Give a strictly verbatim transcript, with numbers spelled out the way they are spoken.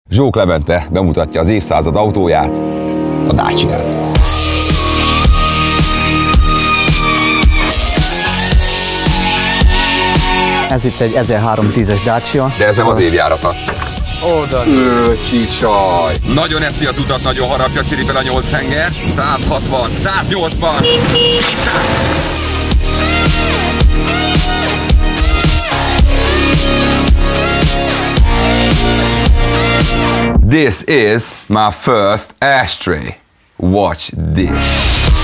Zsók Levente bemutatja az évszázad autóját, a Dacia-t. Ez itt egy ezerháromszáztízes Dacia. De ez nem az évjárata. Oda. Öcsisaj! Nagyon eszi a tudat, nagyon harapja, ciripel a nyolc henger. száz hatvan, száz nyolcvan, kétszáz! This is my first ashtray. Watch this.